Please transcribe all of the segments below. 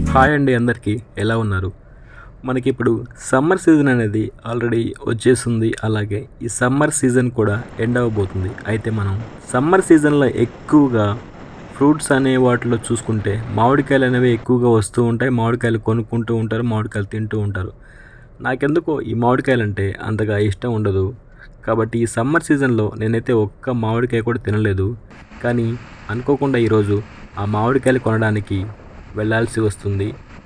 Hi అండి అందరికీ ఎలా ఉన్నారు? మనకిప్పుడు సమ్మర్ సీజన్ అనేది ఆల్రెడీ వచ్చేస్తుంది. అలాగే ఈ సమ్మర్ సీజన్ కూడా ఎండ్ అవ్వబోతుంది. అయితే మనం సమ్మర్ సీజన్లో ఎక్కువగా ఫ్రూట్స్ అనే వాటిలో చూసుకుంటే మామిడికాయలు అనేవి ఎక్కువగా వస్తూ ఉంటాయి. మామిడికాయలు కొనుక్కుంటూ ఉంటారు, మామిడికాయలు తింటూ ఉంటారు. నాకెందుకో ఈ మామిడికాయలు అంటే అంతగా ఇష్టం ఉండదు. కాబట్టి ఈ సమ్మర్ సీజన్లో నేనైతే ఒక్క మామిడికాయ కూడా తినలేదు. కానీ అనుకోకుండా ఈరోజు ఆ మామిడికాయలు కొనడానికి వెళ్ళాల్సి వస్తుంది.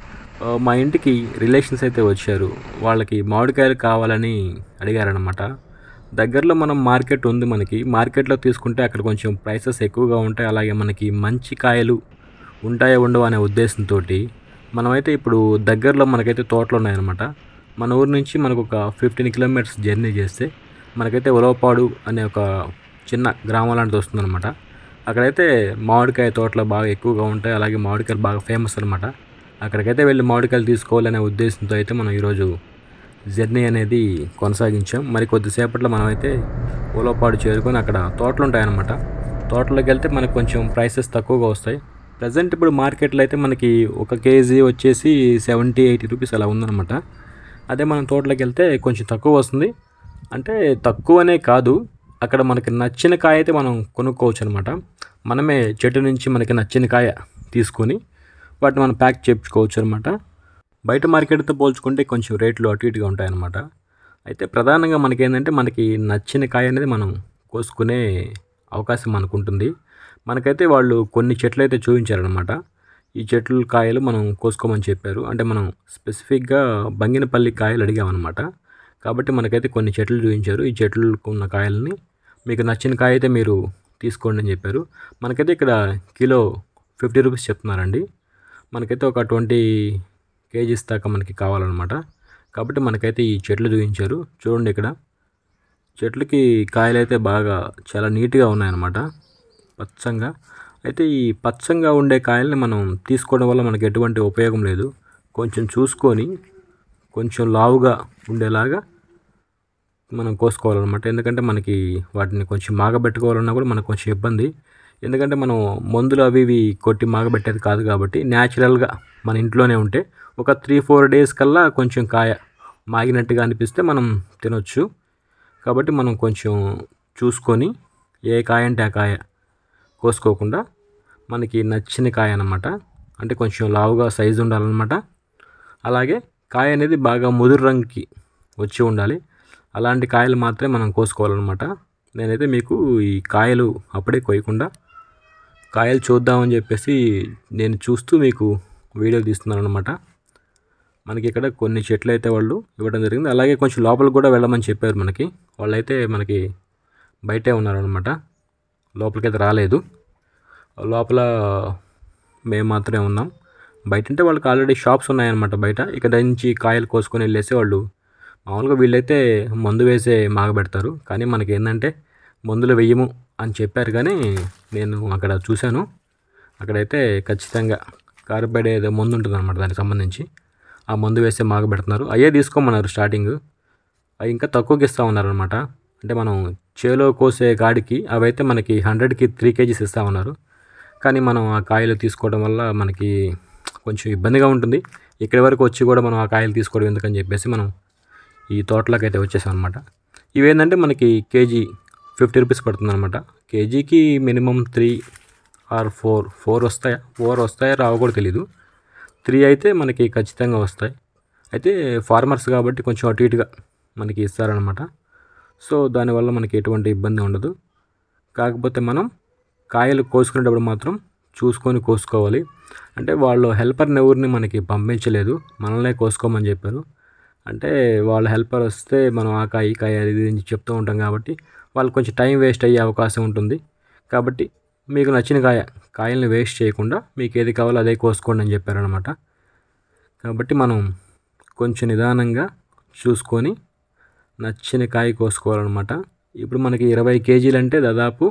మా ఇంటికి రిలేషన్స్ అయితే వచ్చారు. వాళ్ళకి మామిడికాయలు కావాలని అడిగారనమాట. దగ్గరలో మనం మార్కెట్ ఉంది మనకి. మార్కెట్లో తీసుకుంటే అక్కడ కొంచెం ప్రైసెస్ ఎక్కువగా ఉంటాయి. అలాగే మనకి మంచి కాయలు ఉంటాయో ఉండవో అనే ఉద్దేశంతో మనమైతే ఇప్పుడు దగ్గరలో మనకైతే తోటలు ఉన్నాయన్నమాట. మన ఊరు నుంచి మనకు ఒక 15 కిలోమీటర్స్ జర్నీ చేస్తే మనకైతే ఉలవపాడు అనే ఒక చిన్న గ్రామం లాంటిది వస్తుందన్నమాట. అక్కడైతే మామిడికాయ తోటలు బాగా ఎక్కువగా ఉంటాయి. అలాగే మామిడికాయలు బాగా ఫేమస్ అనమాట. అక్కడికైతే వెళ్ళి మామిడికాయలు తీసుకోవాలనే ఉద్దేశంతో అయితే మనం ఈరోజు జర్నీ అనేది కొనసాగించాం. మరి కొద్దిసేపట్లో మనమైతే ఉలవపాడు చేరుకొని అక్కడ తోటలు ఉంటాయన్నమాట. తోటలోకి వెళ్తే మనకు కొంచెం ప్రైసెస్ తక్కువగా వస్తాయి. ప్రజెంట్ ఇప్పుడు మార్కెట్లో అయితే మనకి ఒక కేజీ వచ్చేసి 70-80 రూపీస్ అలా ఉందన్నమాట. అదే మనం తోటలోకి వెళ్తే కొంచెం తక్కువ వస్తుంది. అంటే తక్కువనే కాదు, అక్కడ మనకి నచ్చిన కాయ అయితే మనం కొనుక్కోవచ్చు అనమాట. మనమే చెట్టు నుంచి మనకి నచ్చిన కాయ తీసుకొని వాటిని మనం ప్యాక్ చేయించుకోవచ్చు అనమాట. బయట మార్కెట్తో పోల్చుకుంటే కొంచెం రేట్లు అటు ఇటుగా ఉంటాయన్నమాట. అయితే ప్రధానంగా మనకేంటంటే మనకి నచ్చిన కాయ అనేది మనం కోసుకునే అవకాశం మనకు ఉంటుంది. మనకైతే వాళ్ళు కొన్ని చెట్లు అయితే చూపించారనమాట. ఈ చెట్లు కాయలు మనం కోసుకోమని చెప్పారు. అంటే మనం స్పెసిఫిక్గా బంగినపల్లి కాయలు అడిగామన్నమాట. కాబట్టి మనకైతే కొన్ని చెట్లు చూపించారు. ఈ చెట్లకు ఉన్న కాయలని మీకు నచ్చిన కాయ అయితే మీరు తీసుకోండి అని చెప్పారు. మనకైతే ఇక్కడ కిలో 50 రూపీస్ చెప్తున్నారండి. మనకైతే ఒక 20 కేజీస్ దాకా మనకి కావాలన్నమాట. కాబట్టి మనకైతే ఈ చెట్లు చూపించారు. చూడండి, ఇక్కడ చెట్లకి కాయలు అయితే బాగా చాలా నీట్గా ఉన్నాయన్నమాట, పచ్చంగా. అయితే ఈ పచ్చంగా ఉండే కాయల్ని మనం తీసుకోవడం వల్ల మనకి ఎటువంటి ఉపయోగం లేదు. కొంచెం చూసుకొని కొంచెం లావుగా ఉండేలాగా మనం కోసుకోవాలన్నమాట. ఎందుకంటే మనకి వాటిని కొంచెం మాగబెట్టుకోవాలన్నా కూడా మనకు కొంచెం ఇబ్బంది. ఎందుకంటే మనం మందులు అవి ఇవి కొట్టి మాగబెట్టేది కాదు. కాబట్టి న్యాచురల్గా మన ఇంట్లోనే ఉంటే ఒక 3-4 డేస్ కల్లా కొంచెం కాయ మాగినట్టుగా అనిపిస్తే మనం తినొచ్చు. కాబట్టి మనం కొంచెం చూసుకొని ఏ కాయ అంటే ఆ కాయ కోసుకోకుండా మనకి నచ్చిన కాయ అన్నమాట. అంటే కొంచెం లావుగా సైజు ఉండాలన్నమాట. అలాగే కాయ అనేది బాగా ముదురు రంగుకి వచ్చి ఉండాలి. అలాంటి కాయలు మాత్రమే మనం కోసుకోవాలన్నమాట. నేనైతే మీకు ఈ కాయలు అప్పుడే కోయకుండా కాయలు చూద్దామని చెప్పేసి నేను చూస్తూ మీకు వీడియో తీస్తున్నాను అనమాట. మనకి ఇక్కడ కొన్ని చెట్లు అయితే వాళ్ళు ఇవ్వడం జరిగింది. అలాగే కొంచెం లోపలికి కూడా వెళ్ళమని చెప్పారు మనకి. వాళ్ళైతే మనకి బయటే ఉన్నారనమాట, లోపలికైతే రాలేదు. లోపల మేము మాత్రమే ఉన్నాం. బయట అంటే వాళ్ళకి ఆల్రెడీ షాప్స్ ఉన్నాయన్నమాట బయట. ఇక్కడ నుంచి కాయలు కోసుకొని వెళ్ళేసి వాళ్ళు మామూలుగా వీళ్ళైతే మందు వేసే మాగబెడతారు. కానీ మనకి ఏంటంటే మందులు వేయము అని చెప్పారు. కానీ నేను అక్కడ చూశాను, అక్కడైతే ఖచ్చితంగా కార్బైడ్ ఏదో మందు ఉంటుంది అనమాట, దానికి సంబంధించి ఆ మందు వేసే మాగబెడుతున్నారు. అయ్యే తీసుకోమన్నారు స్టార్టింగ్. అవి ఇంకా తక్కువకి ఇస్తామన్నారు అనమాట. అంటే మనం చేలో కోసే కాడికి అవైతే మనకి 100కి 3 కేజీస్ ఇస్తామన్నారు. కానీ మనం ఆ కాయలు తీసుకోవడం వల్ల మనకి కొంచెం ఇబ్బందిగా ఉంటుంది. ఇక్కడి వరకు వచ్చి కూడా మనం ఆ కాయలు తీసుకోవడం ఎందుకని చెప్పేసి మనం ఈ తోటలోకి అయితే వచ్చేసాం అనమాట. ఇవేంటంటే మనకి కేజీ 50 రూపీస్ పడుతుంది అనమాట. కేజీకి మినిమం 3 or 4 వస్తాయా, 4 వస్తాయా రావో కూడా తెలీదు. 3 అయితే మనకి ఖచ్చితంగా వస్తాయి. అయితే ఫార్మర్స్ కాబట్టి కొంచెం అటు ఇటుగా మనకి ఇస్తారనమాట. సో దానివల్ల మనకి ఎటువంటి ఇబ్బంది ఉండదు. కాకపోతే మనం కాయలు కోసుకునేటప్పుడు మాత్రం చూసుకొని కోసుకోవాలి. అంటే వాళ్ళు హెల్పర్ని ఎవరిని మనకి పంపించలేదు, మనల్నే కోసుకోమని చెప్పారు. అంటే వాళ్ళ హెల్పర్ వస్తే మనం ఆ కాయ ఈ కాయ ఇది చెప్తూ ఉంటాం కాబట్టి వాళ్ళు కొంచెం టైం వేస్ట్ అయ్యే అవకాశం ఉంటుంది. కాబట్టి మీకు నచ్చిన కాయల్ని వేస్ట్ చేయకుండా మీకు ఏది కావాలో అదే కోసుకోండి అని చెప్పారనమాట. కాబట్టి మనం కొంచెం నిదానంగా చూసుకొని నచ్చిన కాయ కోసుకోవాలన్నమాట. ఇప్పుడు మనకి 20 కేజీలు అంటే దాదాపు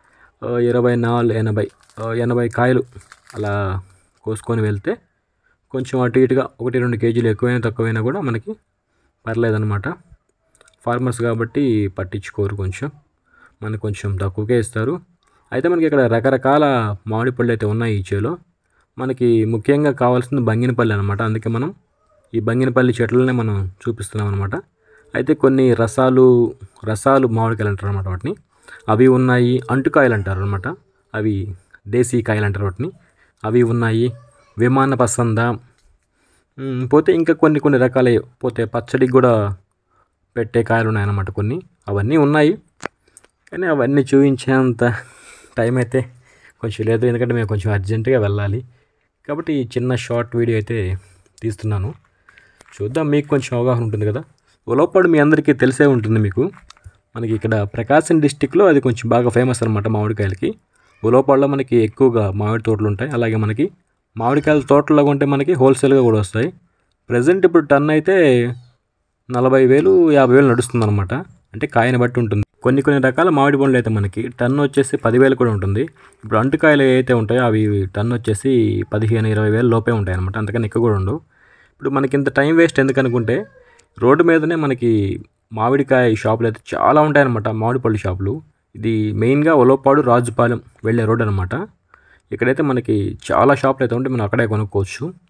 80 కాయలు అలా కోసుకొని వెళ్తే కొంచెం అటు ఇటుగా 1-2 కేజీలు ఎక్కువైనా తక్కువైనా కూడా మనకి పర్లేదన్నమాట. ఫార్మర్స్ కాబట్టి పట్టించుకోరు, మనకు కొంచెం తక్కువకే ఇస్తారు. అయితే మనకి ఇక్కడ రకరకాల మామిడి పళ్ళు అయితే ఉన్నాయి ఈ చేలో. మనకి ముఖ్యంగా కావాల్సింది బంగినపల్లి అనమాట. అందుకే మనం ఈ బంగినపల్లి చెట్లనే మనం చూపిస్తున్నాం అనమాట. అయితే కొన్ని రసాలు మామిడికాయలు అంటారు అనమాట వాటిని. అవి ఉన్నాయి. అంటుకాయలు అంటారు అనమాట. అవి దేశీ కాయలు అంటారు వాటిని. అవి ఉన్నాయి. విమాన పసంద, పోతే ఇంకా కొన్ని రకాలే, పోతే పచ్చడికి కూడా పెట్టే కాయలు ఉన్నాయన్నమాట కొన్ని. అవన్నీ ఉన్నాయి, కానీ అవన్నీ చూపించేంత టైం అయితే కొంచెం లేదు, ఎందుకంటే మేము కొంచెం అర్జెంటుగా వెళ్ళాలి. కాబట్టి ఈ చిన్న షార్ట్ వీడియో అయితే తీస్తున్నాను. చూద్దాం, మీకు కొంచెం అవగాహన ఉంటుంది కదా. ఉలవపాడు మీ అందరికీ తెలిసే ఉంటుంది మీకు. మనకి ఇక్కడ ప్రకాశం డిస్టిక్లో అది కొంచెం బాగా ఫేమస్ అనమాట మామిడికాయలకి. ఉలవపాడులో మనకి ఎక్కువగా మామిడి తోటలు ఉంటాయి. అలాగే మనకి మామిడికాయల తోటల్లో ఉంటే మనకి హోల్సేల్గా కూడా వస్తాయి. ప్రజెంట్ ఇప్పుడు టన్ అయితే 40,000 50,000 నడుస్తుంది అనమాట. అంటే కాయని బట్టి ఉంటుంది. కొన్ని రకాల మామిడి పండ్లు అయితే మనకి టన్ను వచ్చేసి 10,000 కూడా ఉంటుంది. ఇప్పుడు అంటుకాయలు ఏవైతే ఉంటాయో అవి టన్ను వచ్చేసి 15,000-20,000 లోపే ఉంటాయి అనమాట. అంతకన్నా ఎక్కువ కూడా ఉండవు. ఇప్పుడు మనకి ఇంత టైం వేస్ట్ ఎందుకు అనుకుంటే, రోడ్డు మీదనే మనకి మామిడికాయ షాపులు అయితే చాలా ఉంటాయన్నమాట, మామిడి పళ్ళు షాపులు. ఇది మెయిన్గా ఉలవపాడు రాజుపాలెం వెళ్ళే రోడ్ అనమాట. ఇక్కడైతే మనకి చాలా షాపులు అయితే ఉంటే మనం అక్కడే కొనుక్కోవచ్చు.